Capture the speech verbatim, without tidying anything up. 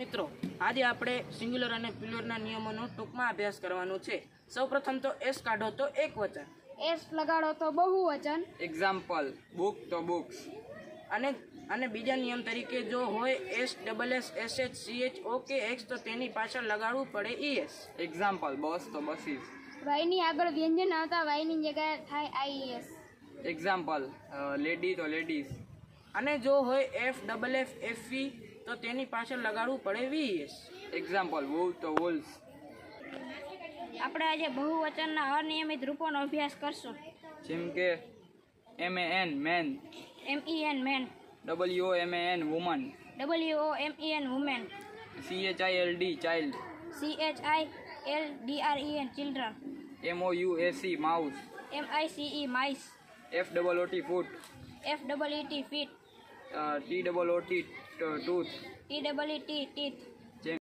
મિત્રો આજે આપણે સિંગ્યુલર અને પ્લુરલના નિયમોનો ટૂંકમાં અભ્યાસ કરવાનો છે। સૌપ્રથમ તો એસ કાઢો તો એકવચન, એસ લગાડો તો બહુવચન, એક્ઝામ્પલ બુક તો બુક્સ। અને અને બીજા નિયમ તરીકે જો હોય S double S S H C H O કે એક્સ તો તેની પાછળ લગાડવું પડે ઈએસ। એક્ઝામ્પલ બસ તો બસીસ। વાયની આગળ વ્યંજન આવતા વાયની જગ્યાએ થાય આઈએસ। એક્ઝામ્પલ લેડી તો લેડીઝ। અને જો હોય F double F F V તો તેની પાછળ લગાડવું પડે વીએસ। એક્ઝામ્પલ વૂલ તો વૂલ્સ। આપણે આજે બહુવચનના અનિયમિત રૂપોનો અભ્યાસ કરશું, જેમ કે M A N man, M E N men, W O M A N woman, W O M E N women, C H I L D child, C H I L D R E N children, M O U S E mouse, M I C E mice, F double O T foot, F double E T feet, T double O T tooth, T double E T teeth,